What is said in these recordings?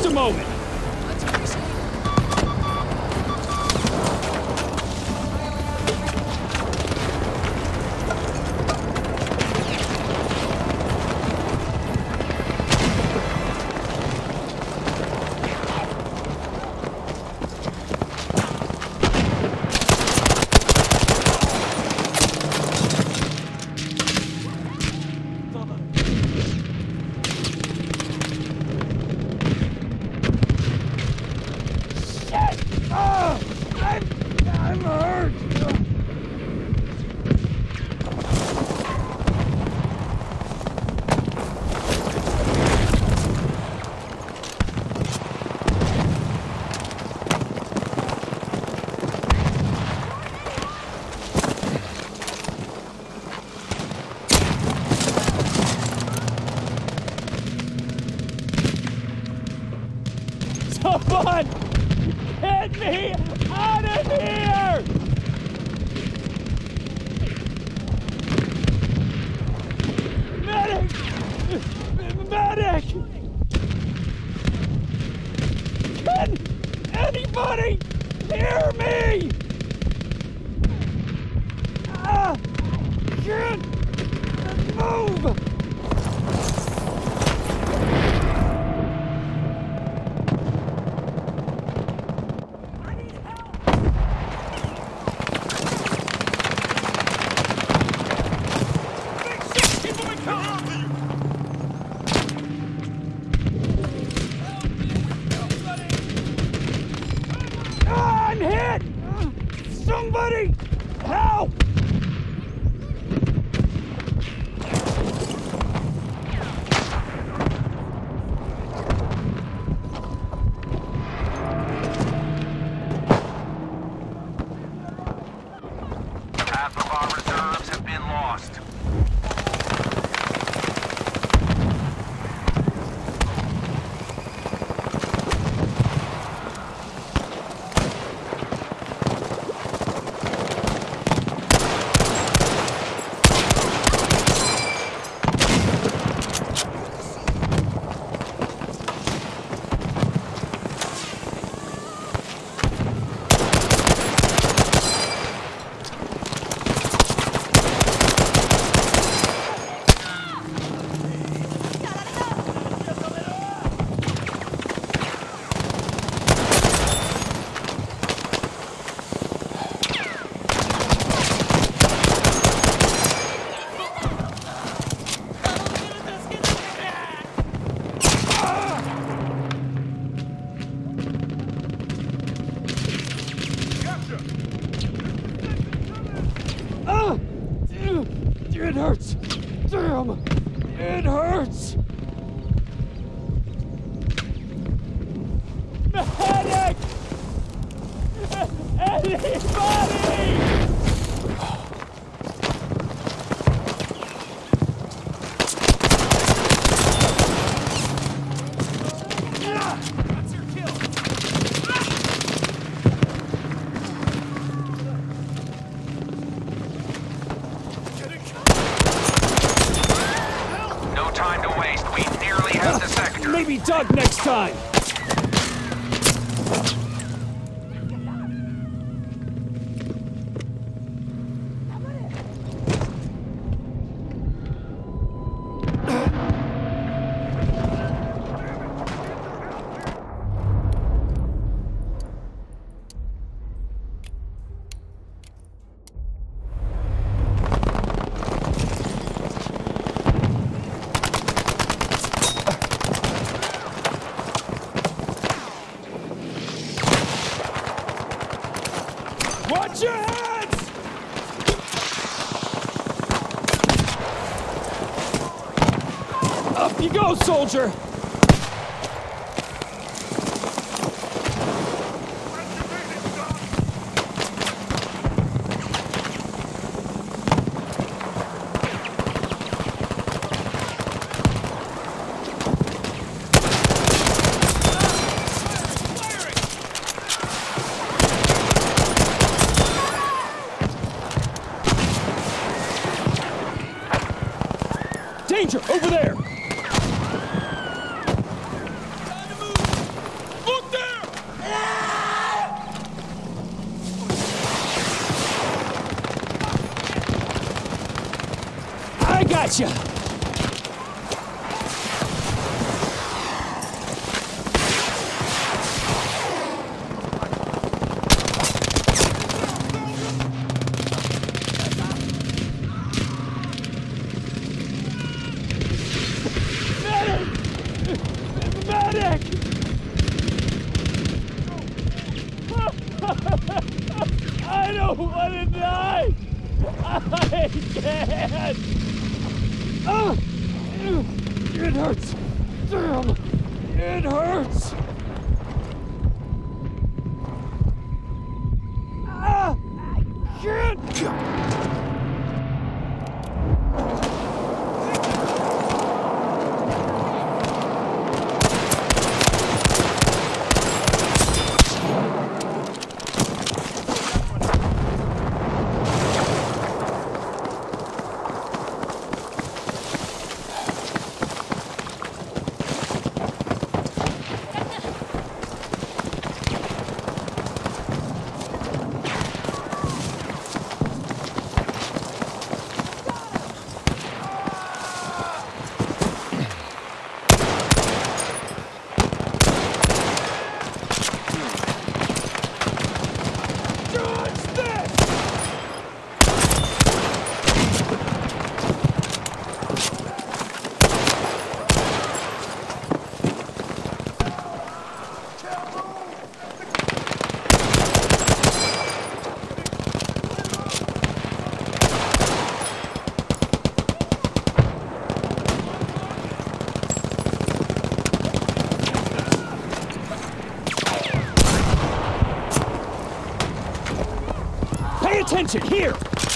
a moment. I'm hurt! Someone! Get me out of here! Medic! Medic! Can anybody hear me? Can't move! I'm hit! Somebody help! Half of our reserves have been lost. It hurts! Damn! It hurts! Medic! Anybody! That's your kill! No time to waste. We nearly have the sector. Maybe Doug next time! Watch your heads! Up you go, soldier! Danger! Over there! Gotcha! Medic! I don't want to die! I can't! It hurts! Damn! It hurts! I can't! Pay attention, here!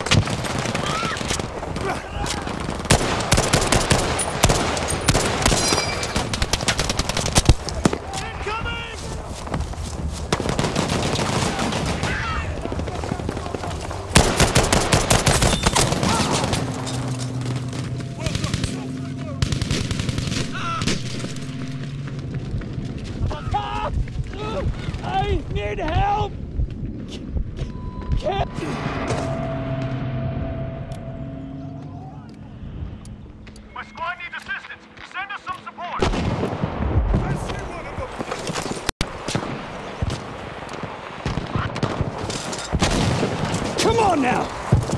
I need help! My squad needs assistance. Send us some support. I see one of them. Come on now!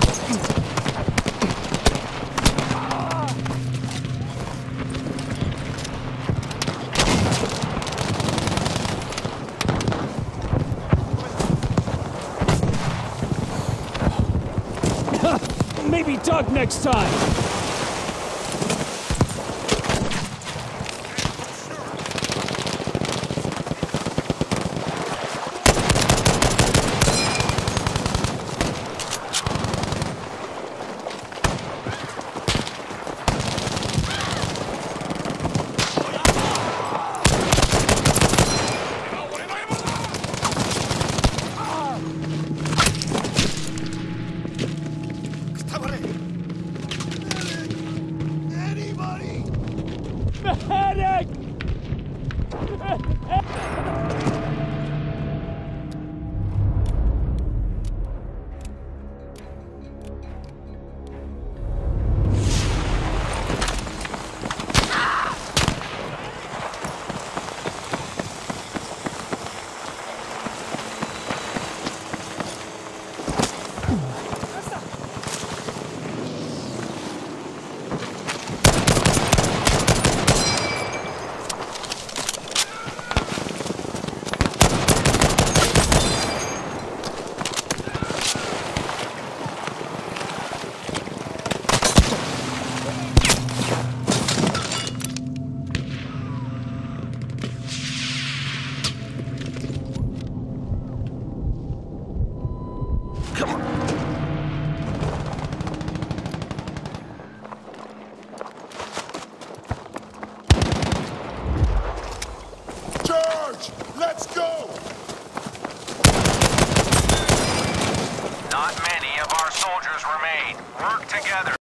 Maybe Doug next time! Medic! Let's go! Not many of our soldiers remain. Work together.